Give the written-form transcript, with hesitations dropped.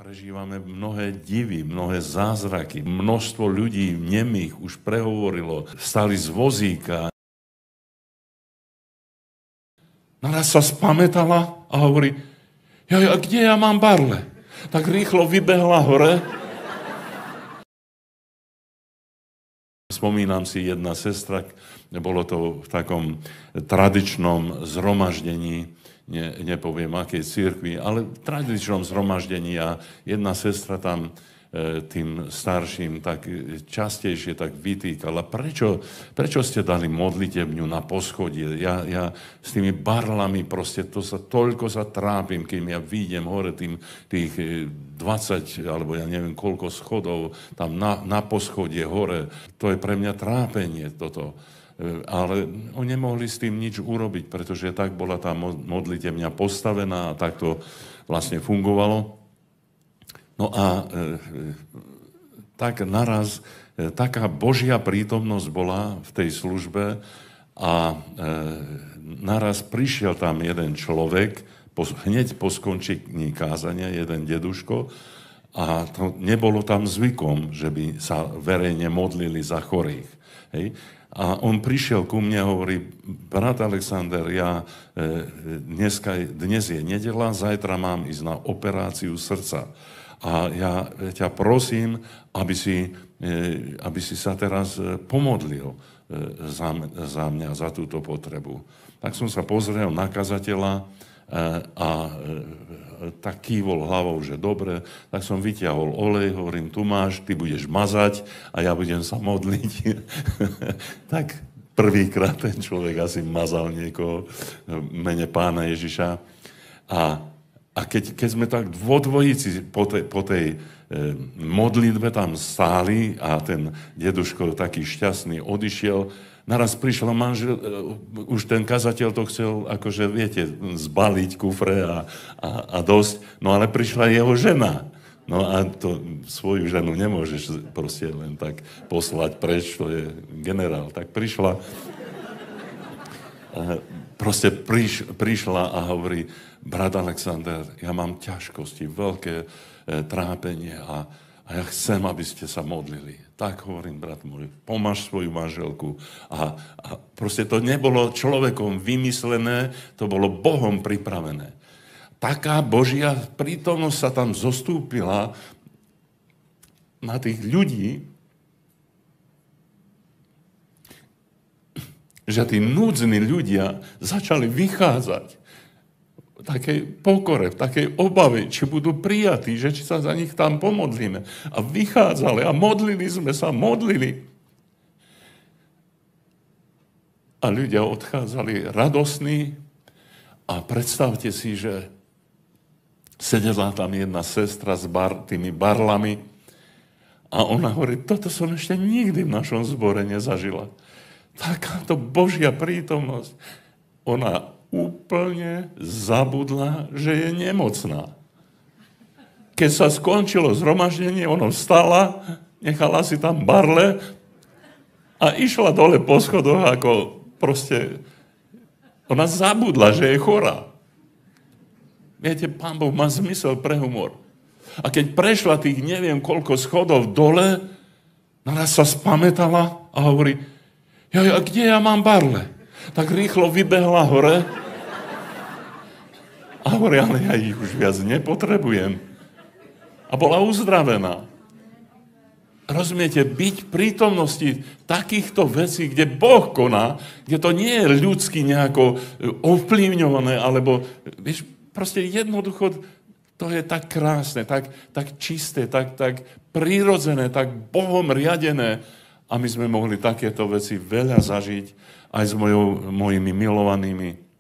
Prežívame mnohé divy, mnohé zázraky. Množstvo ľudí nemých už prehovorilo, stali z vozíka. Naraz sa spamätala a hovorí, a kde ja mám barle? Tak rýchlo vybehla hore. Spomínam si jedna sestra, bolo to v takom tradičnom zhromaždení, nepoviem akej cirkvi, ale v tradičnom zhromaždení a jedna sestra tam tým starším tak častejšie tak vytýkala. Prečo ste dali modlitebňu na poschodie? Ja s tými barlami proste toľko sa trápim, kým ja výjdem hore tých 20 alebo ja neviem koľko schodov tam na poschodie hore. To je pre mňa trápenie toto. Ale oni nemohli s tým nič urobiť, pretože tak bola tá modlitebňa postavená a tak to vlastne fungovalo. No a tak naraz taká Božia prítomnosť bola v tej službe a naraz prišiel tam jeden človek, hneď po skončení kázania, jeden deduško, a to nebolo tam zvykom, že by sa verejne modlili za chorých. Hej? A on prišiel ku mne a hovorí, brat Alexander, dnes je nedeľa, zajtra mám ísť na operáciu srdca. A ja ťa prosím, aby si sa teraz pomodlil za mňa, za túto potrebu. Tak som sa pozrel na kazateľa a tak kývol hlavou, že dobre, tak som vyťahol olej, hovorím, tu máš, ty budeš mazať a ja budem sa modliť. Tak prvýkrát ten človek asi mazal niekoho v mene Pána Ježiša. A keď sme tak vo dvojici po tej modlitbe tam stáli a ten deduško taký šťastný odišiel, naraz prišla manžel, už ten kazateľ to chcel, akože viete, zbaliť kufre a dosť, no ale prišla jeho žena. No a to svoju ženu nemôžeš proste len tak poslať preč, to je generál. Tak prišla, prišla a hovorí, brat Alexander, ja mám ťažkosti, veľké trápenie a ja chcem, aby ste sa modlili. Tak hovorím, brat môj, pomáš svoju manželku. A proste to nebolo človekom vymyslené, to bolo Bohom pripravené. Taká Božia prítomnosť sa tam zostúpila na tých ľudí, že tí núdzni ľudia začali vychádzať v takej pokore, v takej obave, či budú prijatí, že či sa za nich tam pomodlíme. A vychádzali a modlili sme sa, modlili. A ľudia odchádzali radosní a predstavte si, že sedela tam jedna sestra s tými barlami a ona hovorí, toto som ešte nikdy v našom zbore nezažila. Takáto Božia prítomnosť. Ona úplne zabudla, že je nemocná. Keď sa skončilo zhromaždenie, ona vstala, nechala si tam barle a išla dole po schodoch, ako proste ona zabudla, že je chorá. Viete, Pán Boh má zmysel pre humor. A keď prešla tých neviem koľko schodov dole, naraz sa spamätala a hovorí, kde ja mám barle? Tak rýchlo vybehla hore a hovorí, ale ja ich už viac nepotrebujem. A bola uzdravená. Rozumiete, byť v prítomnosti takýchto vecí, kde Boh koná, kde to nie je ľudsky nejako ovplyvňované, alebo vieš, proste jednoducho to je tak krásne, tak čisté, tak prirodzené, tak Bohom riadené. A my sme mohli takéto veci veľa zažiť aj s mojimi milovanými